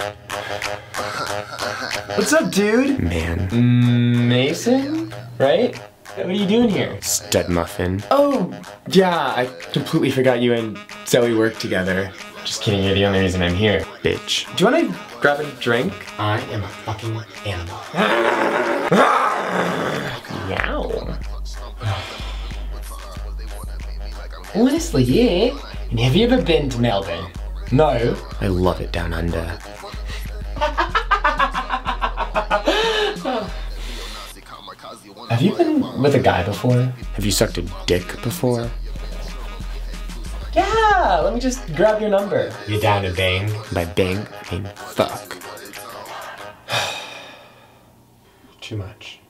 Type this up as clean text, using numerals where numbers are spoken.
What's up, dude? Man. Mason? Right? What are you doing here? Stud muffin. Oh, yeah, I completely forgot you and Zoe work together. Just kidding, you're the only reason I'm here. Bitch. Do you want to grab a drink? I am a fucking animal. Meow. Honestly, yeah. And have you ever been to Melbourne? No. I love it down under. Have you been with a guy before? Have you sucked a dick before? Yeah, let me just grab your number. You down to bang? By bang, I mean fuck. Too much.